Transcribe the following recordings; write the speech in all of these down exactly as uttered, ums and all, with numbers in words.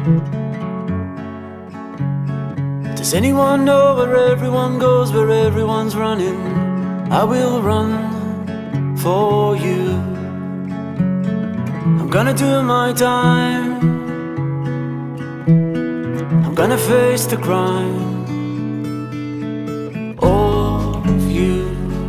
Does anyone know where everyone goes, where everyone's running? I will run for you. I'm gonna do my time, I'm gonna face the crime of you.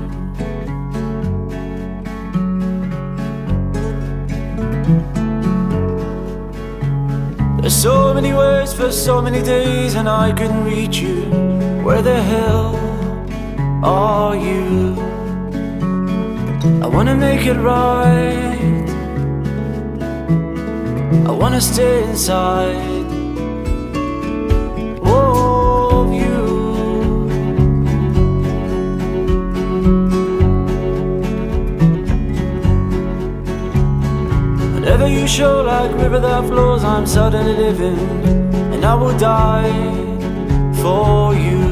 There's so many ways for so many days, and I couldn't reach you. Where the hell are you? I wanna make it right, I wanna stay inside of you. Whenever you show like river that flows, I'm suddenly living, and I will die for you.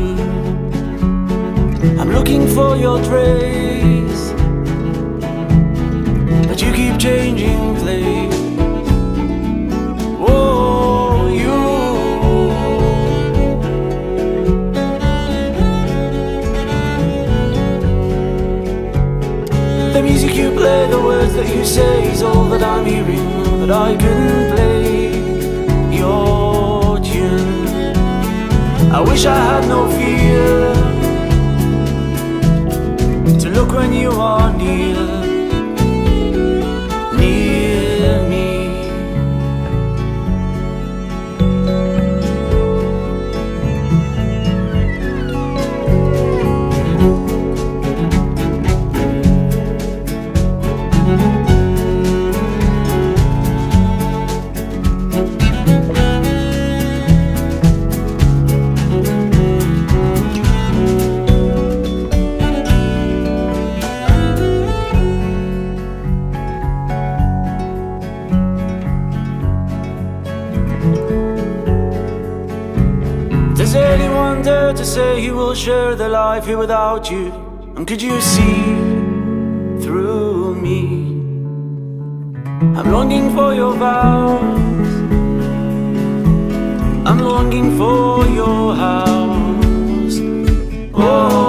I'm looking for your trace, but you keep changing place. Oh, you. The music you play, the words that you say is all that I'm hearing, but I couldn't play your tune. I wish I had no fear to look when you are near, near me. Does anyone dare to say he will share their life here without you? And could you see through me? I'm longing for your vows, I'm longing for your house. Oh.